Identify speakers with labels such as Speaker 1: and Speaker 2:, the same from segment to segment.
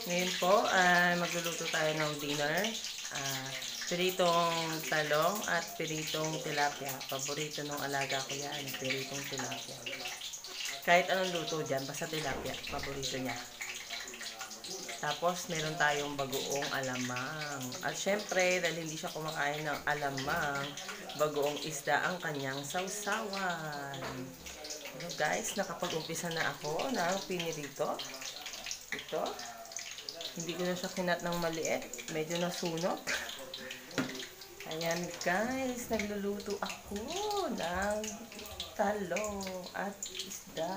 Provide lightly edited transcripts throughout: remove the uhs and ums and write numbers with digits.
Speaker 1: Ngayon po, magluluto tayo ng dinner. Piritong talong at piritong tilapia. Paborito ng alaga ko yan, piritong tilapia. Kahit anong luto dyan, basta tilapia, paborito niya. Tapos, meron tayong bagoong alamang. At syempre, dahil hindi siya kumakain ng alamang, bagoong isda ang kanyang sausawan. Hello guys, nakapag-umpisa na ako ng pinirito. Ito. Hindi ko na siya kinat ng maliit. Medyo nasunog. Ayan guys, nagluluto ako ng talong at isda.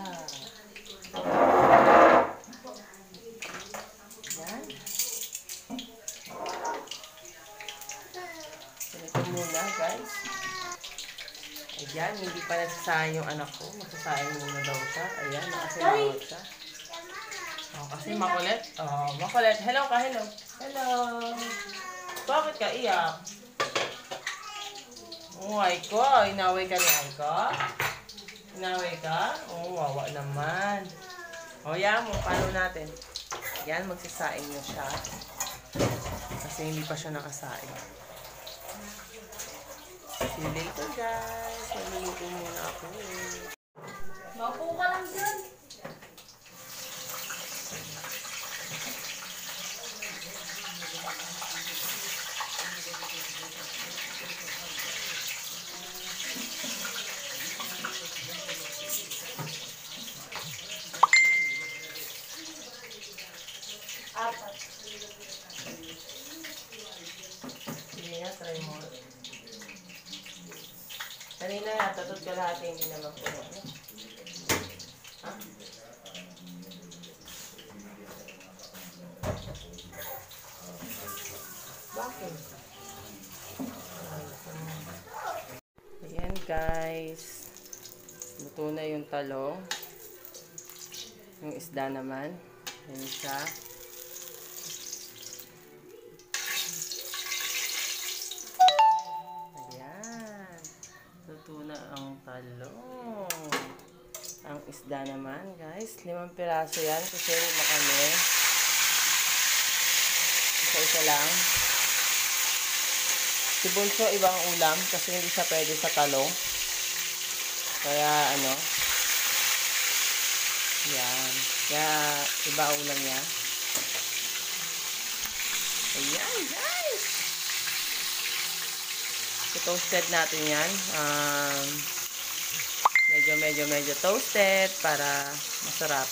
Speaker 1: Ayan. Ito muna guys. Ayan, hindi pa nagsasayang yung anak ko. Magsasayang muna daw siya. Ayan, nakasinawat siya. Oh, kasi makulit. Oh, makulit. Hello ka, hello. Hello. Bakit ka iyak? Oh, Aiko. Inaway ka ni Aiko? Inaway ka? Oh, wawa naman. O, yan mo. Paano natin? Yan, magsasaing na siya. Kasi hindi pa siya nakasaing. See you later, guys. Magluluto muna ako.
Speaker 2: Maupo ka lang dyan. Apat.
Speaker 1: Sige nga, try mo. Kanina nga, tatot ka lahat, hindi naman puno. Ha? Bakit? Ayan guys. Luto na yung talong. Yung isda naman. Ayan siya. Ayan. Luto na ang talong. Ang isda naman guys. 5 piraso yan kasi lima kami. Isa-isa lang. Si Bunso ibang ulam kasi hindi siya pwede sa talong. Kaya ano. Yan. Kaya iba ulam niya. Ayan guys. I-toasted natin yan. Medyo toasted para masarap.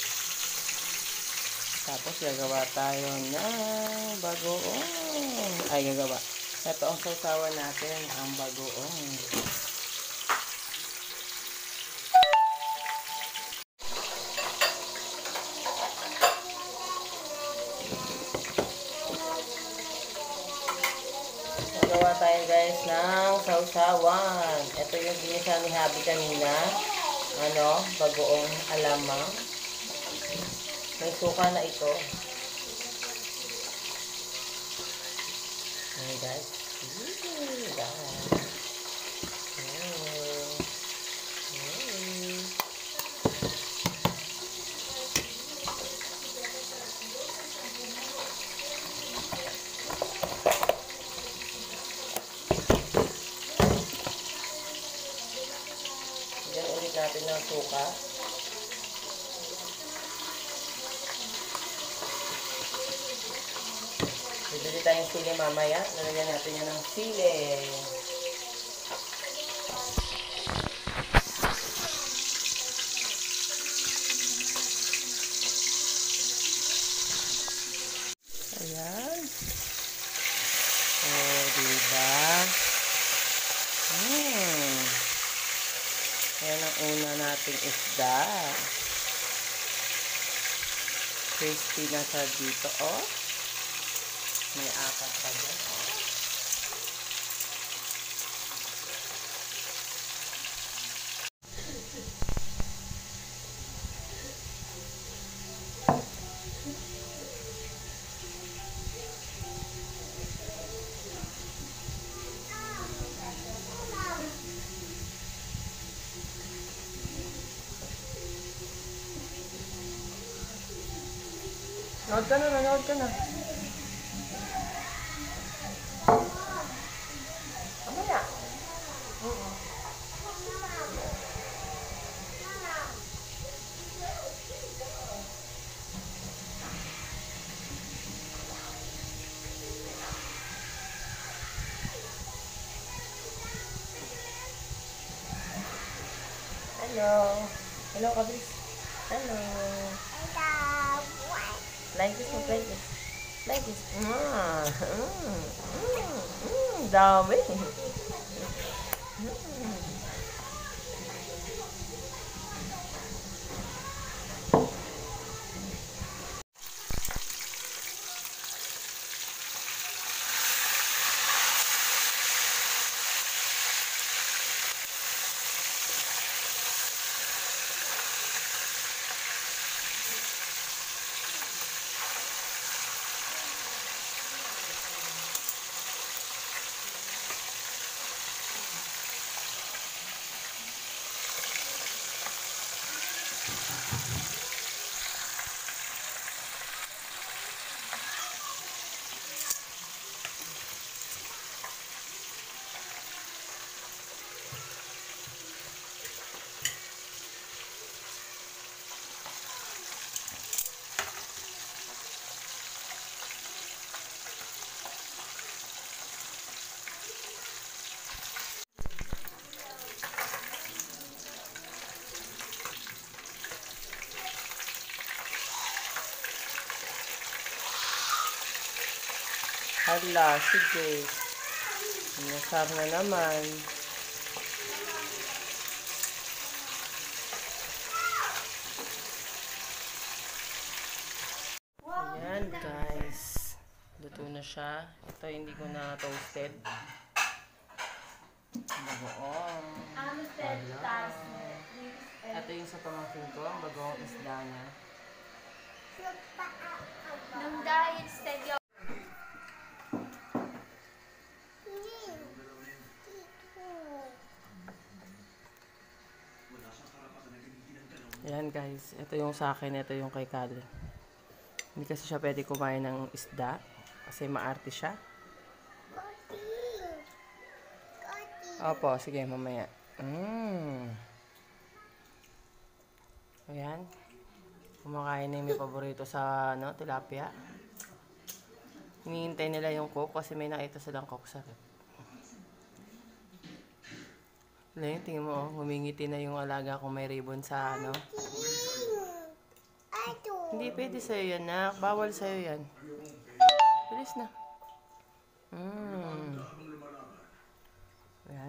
Speaker 1: Tapos gagawa tayo ng bagoong. Ay, gagawa. Ito ang sausawan natin, ang bagoong. Gagawa tayo guys ng sausawan. Ito yung ginisa ni Habi kanina. Bagoong alamang. May suka na ito. Ayan guys. Diyan ulit natin ng suka. Bibili tayong sili mamaya. Nalagyan natin yan ng sili. Ayan. Oh, diba? Ayan ang una nating isda. Crispy na sa dito, oh. May apat pa dyan, oh. Nanood ka na, nanood ka na. Mamaya. Oo. Hello. Hello, Kabis. Hello. Like this, like this. Like this. Dami. Hala, sige. Nasar na naman. Ayan, guys. Luto na siya. Ito hindi ko na toasted. Bagoong. Hala. Ito yung sa pamangkin ko, ang bagoong isda niya.
Speaker 2: Nung diet steady.
Speaker 1: Ayan guys, ito yung sa akin, ito yung kay Kali. Hindi kasi siya pwede kumain ng isda kasi maarte siya. Opo, sige mamaya. Ayan. Kumakain na yung may paborito sa tilapia. Hinihintay nila yung coke kasi may nakita silang coke sa rep. Ngayon, tingin mo, humingiti na yung alaga kung may ribbon sa Hindi pwede sa'yo yan, nak. Bawal sa'yo yan. Bilis na. Ayan.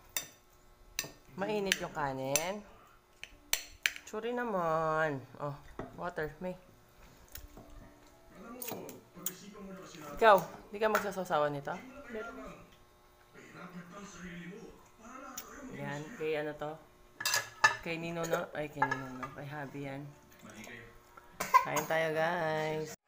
Speaker 1: Mainit yung kanin. Tsuri naman. Oh, water, may. Ikaw, di ka magsasawsawan nito? Yan, kay ano to? Kay Nino, no? Ay, kay Nino, no? Kay Habi yan. Kain tayo, guys.